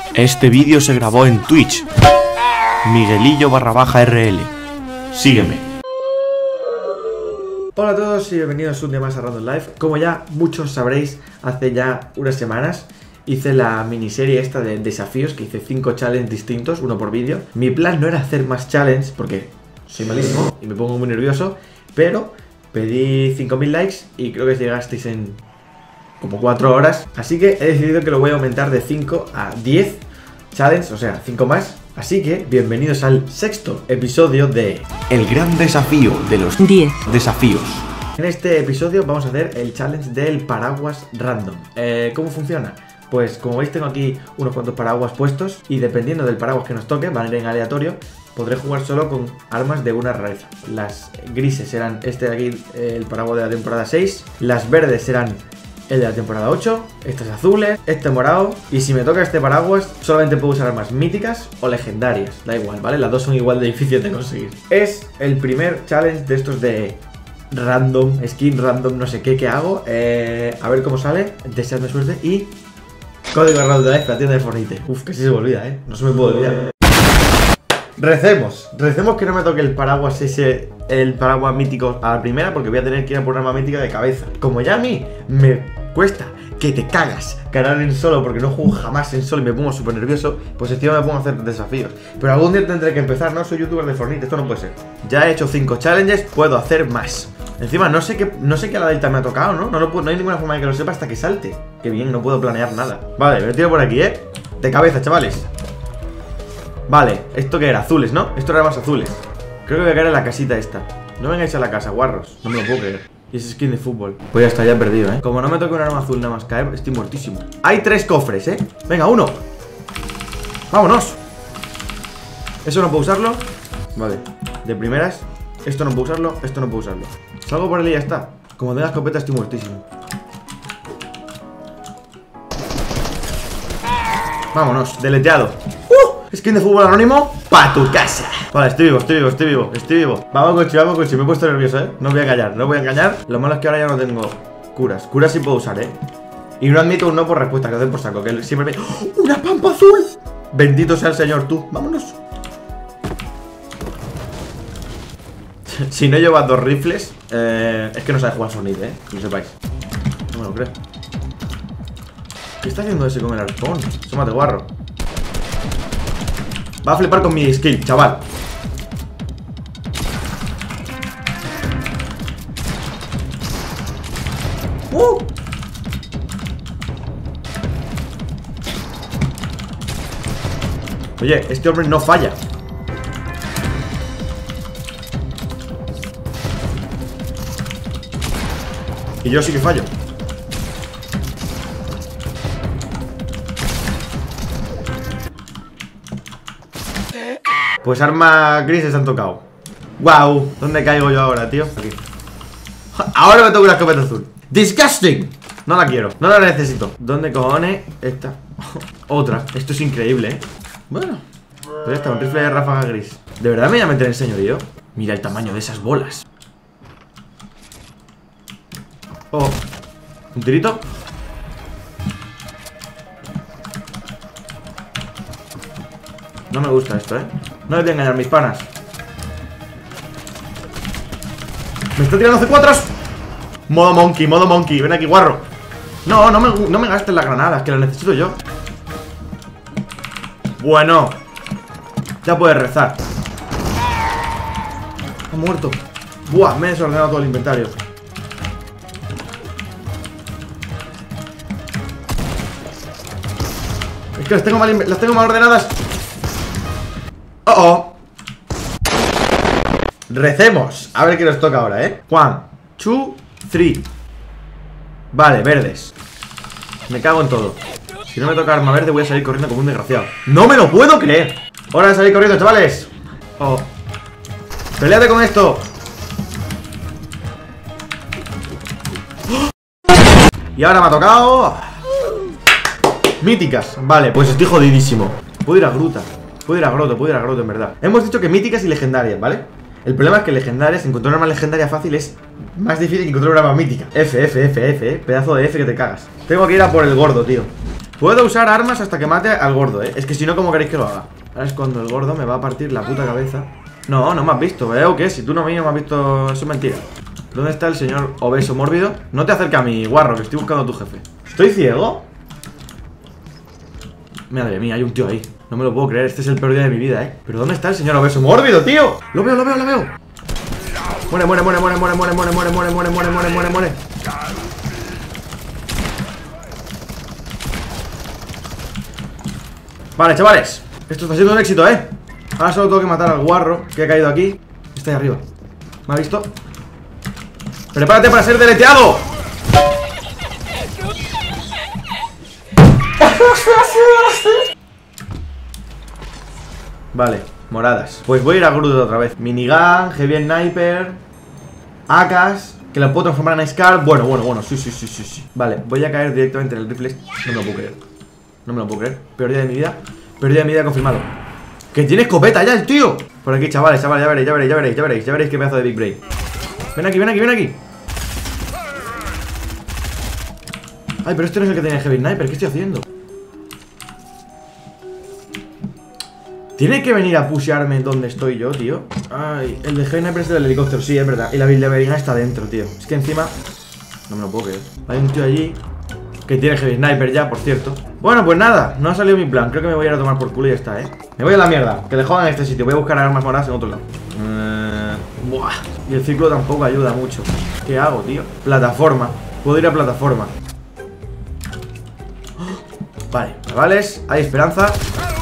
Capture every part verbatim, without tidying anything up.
Este vídeo se grabó en Twitch. Miguelillo barra baja R L. Sígueme. Hola a todos y bienvenidos un día más a Random Life. Como ya muchos sabréis, hace ya unas semanas hice la miniserie esta de desafíos, que hice cinco challenges distintos, uno por vídeo. Mi plan no era hacer más challenges porque soy malísimo y me pongo muy nervioso, pero pedí cinco mil likes y creo que llegasteis en como cuatro horas. Así que he decidido que lo voy a aumentar de cinco a diez challenges, o sea, cinco más. Así que bienvenidos al sexto episodio de El gran desafío de los diez desafíos. En este episodio vamos a hacer el challenge del paraguas random. eh, ¿Cómo funciona? Pues como veis tengo aquí unos cuantos paraguas puestos y dependiendo del paraguas que nos toque, van a ir en aleatorio. Podré jugar solo con armas de una rareza. Las grises serán este de aquí, el paraguas de la temporada seis. Las verdes serán el de la temporada ocho, estas azules, este morado. Y si me toca este paraguas, solamente puedo usar armas míticas o legendarias. Da igual, ¿vale? Las dos son igual de difíciles de conseguir. Es el primer challenge de estos de random, skin random, no sé qué que hago. eh, A ver cómo sale. Deseadme suerte y código Random Life, la tienda de Fortnite. Uf, que sí se me olvida, ¿eh? No se me puede olvidar. Recemos, recemos que no me toque el paraguas ese, el paraguas mítico a la primera, porque voy a tener que ir a por una arma mítica de cabeza. Como ya a mí me cuesta que te cagas ganar en solo, porque no juego jamás en solo y me pongo súper nervioso, pues encima me pongo a hacer desafíos. Pero algún día tendré que empezar, ¿no? Soy youtuber de Fortnite, esto no puede ser. Ya he hecho cinco challenges, puedo hacer más. Encima no sé qué, no sé qué a la delta me ha tocado, ¿no? No, lo puedo, no hay ninguna forma de que lo sepa hasta que salte. Qué bien, no puedo planear nada. Vale, me tiro por aquí, ¿eh? De cabeza, chavales. Vale, ¿esto qué era? Azules, ¿no? Esto era más azules. Creo que voy a caer en la casita esta. No vengáis a la casa, guarros. No me lo puedo creer. Y ese skin de fútbol. Pues ya está, ya he perdido, ¿eh? Como no me toque un arma azul nada más caer, estoy muertísimo. Hay tres cofres, ¿eh? Venga, uno. ¡Vámonos! ¿Eso no puedo usarlo? Vale, de primeras. Esto no puedo usarlo, esto no puedo usarlo. Salgo por él y ya está. Como tenga escopeta estoy muertísimo. Vámonos, deleteado. ¡Uh! Skin de fútbol anónimo pa' tu casa. Vale, estoy vivo, estoy vivo, estoy vivo, estoy vivo. Vamos, coche, vamos, coche. Me he puesto nervioso, ¿eh? No voy a callar, no voy a engañar. Lo malo es que ahora ya no tengo curas. Curas sí puedo usar, ¿eh? Y no admito un no por respuesta, que lo den por saco. Que siempre me... ¡Oh! ¡Una pampa azul! Bendito sea el señor, tú. Vámonos. Si no llevas dos rifles, eh, es que no sabes jugar Fortnite, ¿eh? Que lo sepáis. No me lo creo. ¿Qué está haciendo ese con el arpón? Sómate, guarro. Va a flipar con mi skill, chaval. ¡Uh! Oye, este hombre no falla. Y yo sí que fallo. Pues armas grises han tocado. Wow, ¿dónde caigo yo ahora, tío? Aquí. Ahora me toca una escopeta azul. Disgusting. No la quiero, no la necesito. ¿Dónde cojones está? Otra, esto es increíble, ¿eh? Bueno, pues ya está, un rifle de ráfaga gris. ¿De verdad me voy a meter en señorío? Mira el tamaño de esas bolas. Oh, un tirito. No me gusta esto, ¿eh? No les voy a engañar, mis panas. Me está tirando C cuatro. Modo monkey, modo monkey. Ven aquí, guarro. No, no me, no me gastes las granadas, que las necesito yo. Bueno, ya puedes rezar. Ha muerto. Buah, me he desordenado todo el inventario. Es que las tengo mal, las tengo mal ordenadas. Oh, oh. Recemos. A ver qué nos toca ahora, ¿eh? One, two, three. Vale, verdes. Me cago en todo. Si no me toca arma verde voy a salir corriendo como un desgraciado. ¡No me lo puedo creer! ¡Hora de salir corriendo, chavales! Oh. ¡Peleate con esto! Y ahora me ha tocado míticas. Vale, pues estoy jodidísimo. Puedo ir a gruta. Puedo ir a groto, puedo ir a groto, en verdad. Hemos dicho que míticas y legendarias, ¿vale? El problema es que legendarias, encontrar una arma legendaria fácil es más difícil que encontrar una arma mítica. F, F, F, F, eh. Pedazo de F que te cagas. Tengo que ir a por el gordo, tío. Puedo usar armas hasta que mate al gordo, eh. Es que si no, ¿cómo queréis que lo haga? Ahora es cuando el gordo me va a partir la puta cabeza. No, no me has visto, veo que si tú no me has visto, eso es mentira. ¿Dónde está el señor obeso mórbido? No te acerques a mi guarro, que estoy buscando a tu jefe. ¿Estoy ciego? Madre mía, hay un tío ahí. No me lo puedo creer, este es el peor día de mi vida, eh. ¿Pero dónde está el señor obeso mórbido, tío? Lo veo, lo veo, lo veo. Muere, muere, muere, muere, muere, muere, muere, muere, muere, muere, muere, muere, muere, muere. Vale, chavales, esto está siendo un éxito, eh. Ahora solo tengo que matar al guarro que ha caído aquí. Está ahí arriba. ¿Me ha visto? ¡Prepárate para ser deleteado! Vale, moradas. Pues voy a ir a Groot otra vez. Minigun, Heavy Sniper, A Ks, que la puedo transformar en Scar. Bueno, bueno, bueno, sí, sí, sí, sí, sí. Vale, voy a caer directamente en el rifle. No me lo puedo creer. No me lo puedo creer. Peor día de mi vida. Peor día de mi vida confirmado. ¡Que tiene escopeta ya el tío! Por aquí, chavales, chavales, ya veréis, ya veréis, ya veréis, ya veréis, ya veréis qué pedazo de Big Brain. Ven aquí, ven aquí, ven aquí. Ay, pero este no es el que tenía Heavy Sniper. ¿Qué estoy haciendo? Tiene que venir a pushearme donde estoy yo, tío. Ay, el de Heavy Sniper es del helicóptero, sí, es verdad. Y la Bilderbergina está dentro, tío. Es que encima... No me lo puedo creer. Hay un tío allí que tiene Heavy Sniper ya, por cierto. Bueno, pues nada, no ha salido mi plan. Creo que me voy a ir a tomar por culo y ya está, eh. Me voy a la mierda, que le jodan en este sitio. Voy a buscar armas moradas en otro lado. eh... Buah. Y el ciclo tampoco ayuda mucho. ¿Qué hago, tío? Plataforma. Puedo ir a plataforma. Vale, chavales, hay esperanza.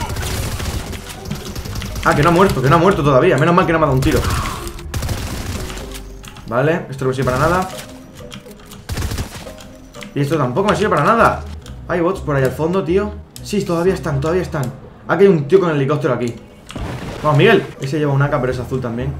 Ah, que no ha muerto, que no ha muerto todavía. Menos mal que no me ha dado un tiro. Vale, esto no me sirve para nada. Y esto tampoco me sirve para nada. Hay bots por ahí al fondo, tío. Sí, todavía están, todavía están. Aquí hay un tío con el helicóptero aquí. Vamos, Miguel. Ese lleva un A K, pero es azul también.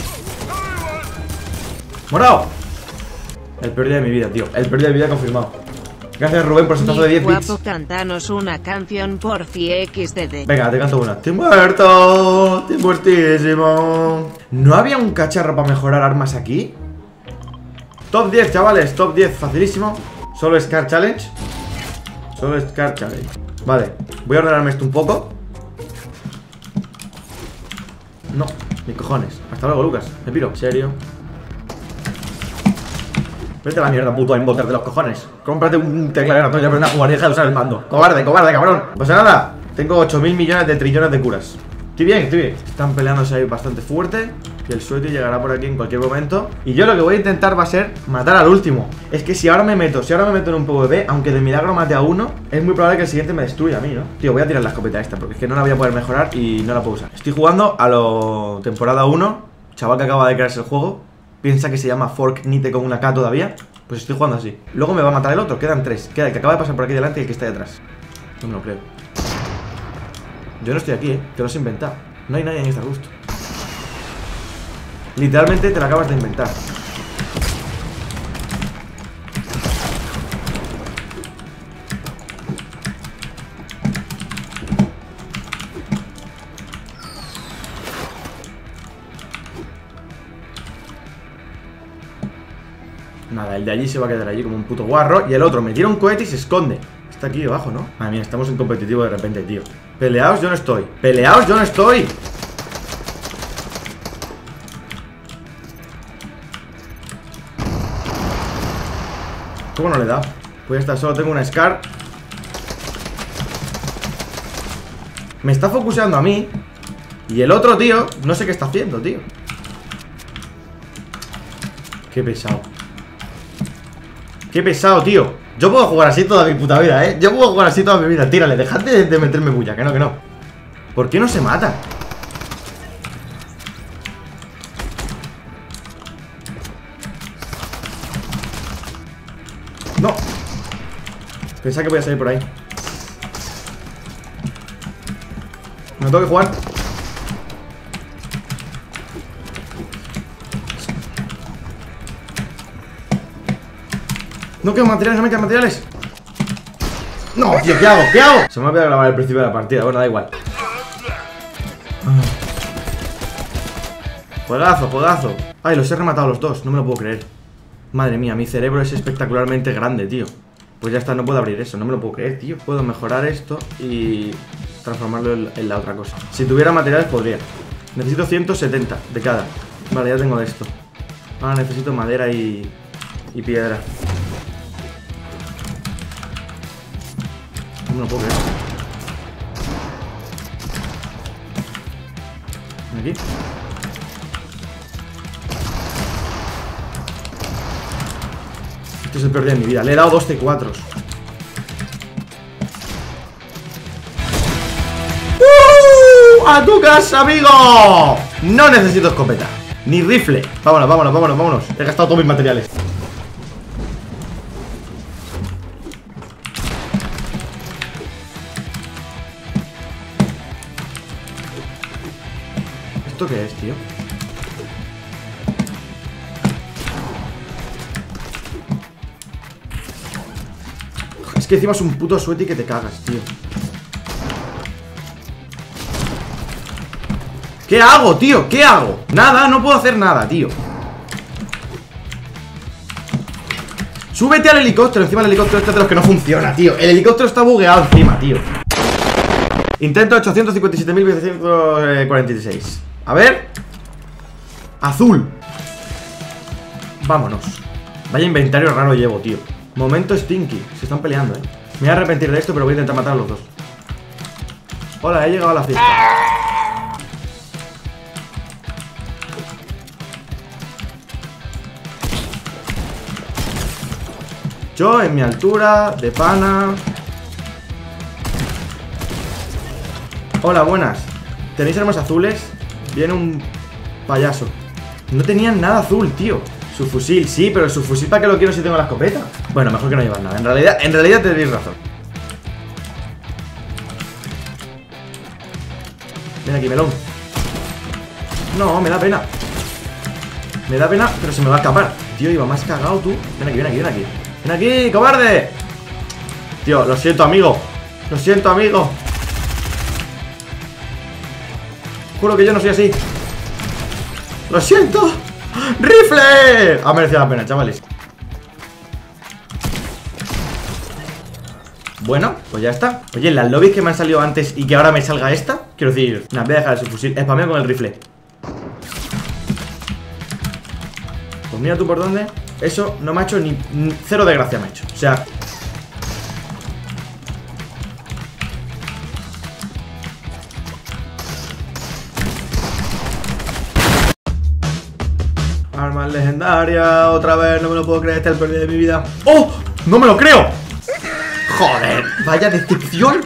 ¡Morado! El peor día de mi vida, tío. El peor día de mi vida confirmado. Gracias, Rubén, por ese tazo de diez bits. Guapo, cantanos una canción por equis de de. Venga, te canto una. Estoy muerto, estoy muertísimo. ¿No había un cacharro para mejorar armas aquí? Top diez, chavales, top diez, facilísimo. Solo Scar Challenge. Solo Scar Challenge. Vale, voy a ordenarme esto un poco. No, mis cojones. Hasta luego, Lucas, me piro, en serio. Vete a la mierda, puto aimbotер de los cojones. Cómprate un teclado de ratón y aprende a jugar y deja de usar el mando. Cobarde, cobarde, cabrón. Pues nada, tengo ocho mil millones de trillones de curas. Estoy bien, estoy bien. Están peleándose ahí bastante fuerte. Y el sueti llegará por aquí en cualquier momento. Y yo lo que voy a intentar va a ser matar al último. Es que si ahora me meto, si ahora me meto en un PvP, aunque de milagro mate a uno, es muy probable que el siguiente me destruya a mí, ¿no? Tío, voy a tirar la escopeta esta, porque es que no la voy a poder mejorar y no la puedo usar. Estoy jugando a lo temporada uno. Chaval que acaba de crearse el juego. Piensa que se llama Fortnite con una K todavía. Pues estoy jugando así. Luego me va a matar el otro, quedan tres. Queda el que acaba de pasar por aquí delante y el que está ahí atrás. No me lo creo. Yo no estoy aquí, eh, te lo has inventado. No hay nadie en este arbusto. Literalmente te lo acabas de inventar. Nada, el de allí se va a quedar allí como un puto guarro. Y el otro me tira un cohete y se esconde. Está aquí debajo, ¿no? Madre mía, estamos en competitivo de repente, tío. Peleaos, yo no estoy. Peleaos, yo no estoy. ¿Cómo no le he dado? Pues ya está, solo tengo una Scar. Me está focuseando a mí. Y el otro tío, no sé qué está haciendo, tío. Qué pesado. Qué pesado, tío. Yo puedo jugar así toda mi puta vida, ¿eh? Yo puedo jugar así toda mi vida. Tírale, dejad de, de meterme bulla. Que no, que no. ¿Por qué no se mata? No. Pensaba que voy a salir por ahí. Me tengo que jugar. No quedan materiales, no me quedan materiales. No, tío, ¿qué hago? ¿Qué hago? Se me ha olvidado grabar el principio de la partida. Bueno, da igual. Juegazo, juegazo. Ay, los he rematado los dos, no me lo puedo creer. Madre mía, mi cerebro es espectacularmente grande, tío. Pues ya está, no puedo abrir eso, no me lo puedo creer, tío. Puedo mejorar esto y transformarlo en, en la otra cosa. Si tuviera materiales podría. Necesito ciento setenta de cada. Vale, ya tengo esto. Ahora necesito madera y, y piedra. No me lo puedo creer. Aquí. Este es el peor día de mi vida. Le he dado dos C cuatro. ¡Uh! ¡A tu casa, amigo! No necesito escopeta. Ni rifle. Vámonos, vámonos, vámonos, vámonos. He gastado todos mis materiales. ¿Esto qué es, tío? Es que encima es un puto sueti que te cagas, tío. ¿Qué hago, tío? ¿Qué hago? Nada, no puedo hacer nada, tío. Súbete al helicóptero. Encima el helicóptero este es de los que no funciona, tío. El helicóptero está bugueado encima, tío. Intento ochocientos cincuenta y siete mil novecientos cuarenta y seis. A ver. Azul. Vámonos. Vaya inventario raro llevo, tío. Momento Stinky. Se están peleando, eh. Me voy a arrepentir de esto, pero voy a intentar matar a los dos. Hola, he llegado a la fiesta. Yo en mi altura, de pana. Hola, buenas. ¿Tenéis armas azules? Viene un payaso. No tenían nada azul, tío. Su fusil, sí, pero su fusil ¿para qué lo quiero si tengo la escopeta? Bueno, mejor que no llevar nada. En realidad, en realidad tenéis razón. Ven aquí, melón. No, me da pena. Me da pena, pero se me va a escapar. Tío, iba más cagado tú. Ven aquí, ven aquí, ven aquí. ¡Ven aquí, cobarde! Tío, lo siento, amigo. Lo siento, amigo. Juro que yo no soy así. ¡Lo siento! ¡Rifle! Ha merecido la pena, chavales. Bueno, pues ya está. Oye, las lobbies que me han salido antes y que ahora me salga esta, quiero decir, nada, voy a dejar su fusil. Spameo con el rifle. Pues mira tú por dónde. Eso no me ha hecho ni, ni cero de gracia me ha hecho. O sea, armas legendarias. Otra vez, no me lo puedo creer. Este es el peor día de mi vida. ¡Oh! ¡No me lo creo! ¡Joder! ¡Vaya decepción!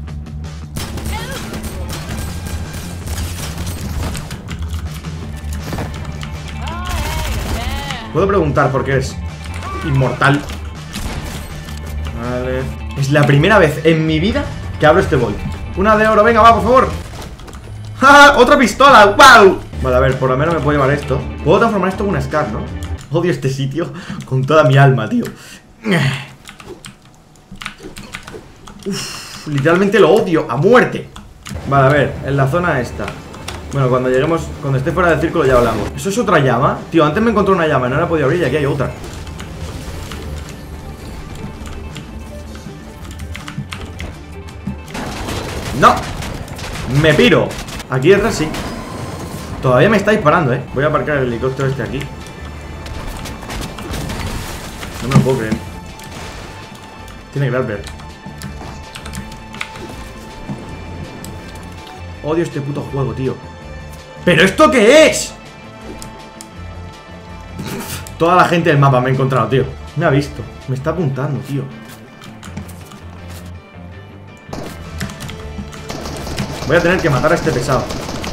Puedo preguntar por qué es inmortal. Vale. Es la primera vez en mi vida que abro este boy. Una de oro, venga, va, por favor. ¡Ja! ¡Otra pistola! ¡Wow! Vale, a ver, por lo menos me puedo llevar esto. Puedo transformar esto en una Scar, ¿no? Odio este sitio con toda mi alma, tío. Uf, literalmente lo odio a muerte. Vale, a ver, en la zona esta. Bueno, cuando lleguemos, cuando esté fuera del círculo ya hablamos. ¿Eso es otra llama? Tío, antes me encontré una llama y no la podía abrir y aquí hay otra. ¡No! ¡Me piro! Aquí detrás sí. Todavía me está disparando, eh. Voy a aparcar el helicóptero este aquí. No me lo puedo creer. Tiene Grabber. Odio este puto juego, tío. ¿Pero esto qué es? Toda la gente del mapa me ha encontrado, tío. Me ha visto, me está apuntando, tío. Voy a tener que matar a este pesado.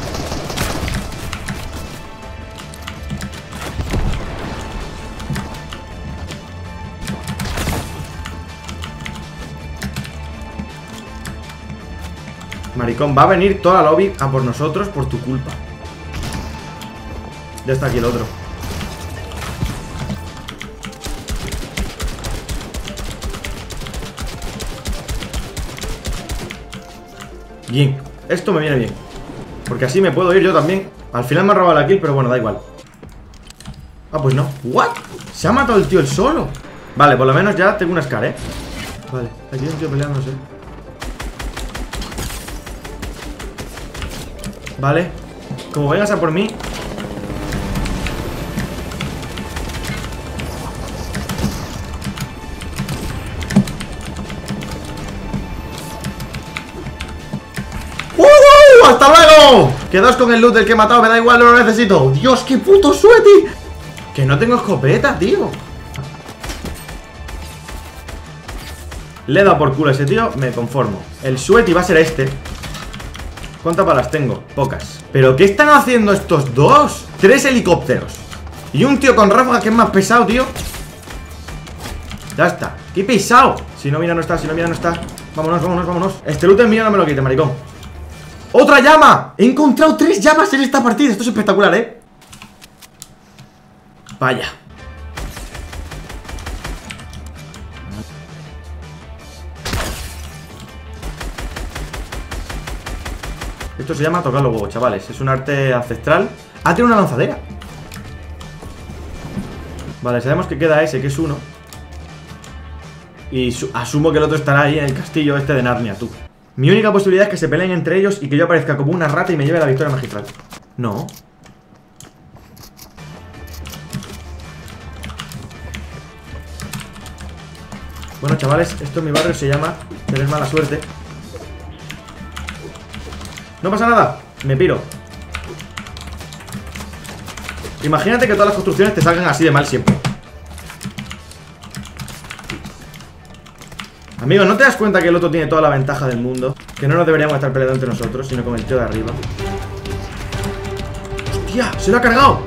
Maricón, va a venir toda la lobby a por nosotros por tu culpa. Ya está aquí el otro. Bien, esto me viene bien, porque así me puedo ir yo también. Al final me ha robado la kill, pero bueno, da igual. Ah, pues no. ¿What? Se ha matado el tío el solo. Vale, por lo menos ya tengo una Scar, ¿eh? Vale, aquí hay un tío peleándose. Vale. Como vengas a por mí. ¡Uh! ¡Hasta luego! Quedaos con el loot del que he matado, me da igual, no lo necesito. Dios, qué puto sweaty. Que no tengo escopeta, tío. Le he dado por culo a ese tío, me conformo. El sweaty va a ser este. ¿Cuántas balas tengo? Pocas. ¿Pero qué están haciendo estos dos? Tres helicópteros y un tío con ráfaga que es más pesado, tío. Ya está. ¡Qué pesado! Si no mira no está, si no mira no está. Vámonos, vámonos, vámonos. Este loot es mío, no me lo quite, maricón. ¡Otra llama! He encontrado tres llamas en esta partida. Esto es espectacular, ¿eh? Vaya. Esto se llama tocar los huevos, chavales. Es un arte ancestral. Ah, tiene una lanzadera. Vale, sabemos que queda ese, que es uno. Y asumo que el otro estará ahí en el castillo este de Narnia, tú. Mi única posibilidad es que se peleen entre ellos y que yo aparezca como una rata y me lleve la victoria magistral. No. Bueno, chavales, esto en mi barrio se llama tener mala suerte. No pasa nada, me piro. Imagínate que todas las construcciones te salgan así de mal siempre. Amigo, ¿no te das cuenta que el otro tiene toda la ventaja del mundo? Que no nos deberíamos estar peleando entre nosotros, sino con el tío de arriba. ¡Hostia! ¡Se lo ha cargado!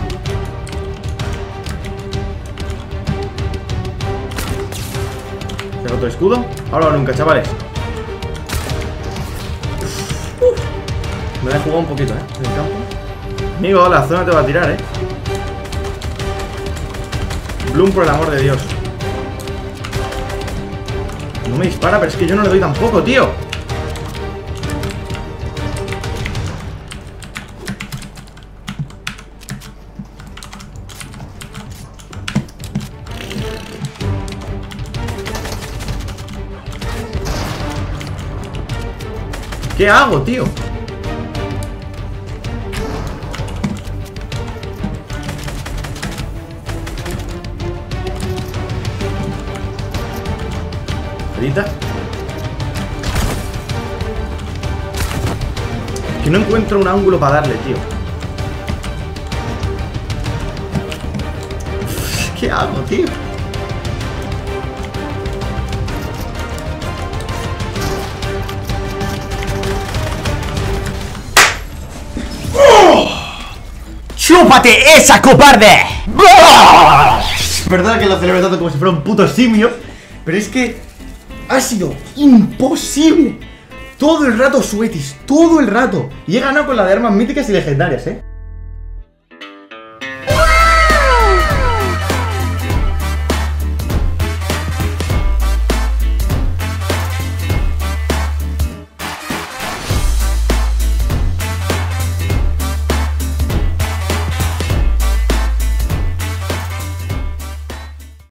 ¿Se ha roto el escudo? Ahora o nunca, chavales. Me voy a jugar un poquito, ¿eh? En el campo. Amigo, la zona te va a tirar, ¿eh? Bloom, por el amor de Dios. No me dispara, pero es que yo no le doy tampoco, tío. ¿Qué hago, tío? Que no encuentro un ángulo para darle, tío. ¿Qué hago, tío? ¡Oh! ¡Chúpate esa, cobarde! Perdona que lo celebre tanto como si fuera un puto simio, pero es que ha sido imposible. Todo el rato sweaties, todo el rato. Y he ganado con la de armas míticas y legendarias, eh.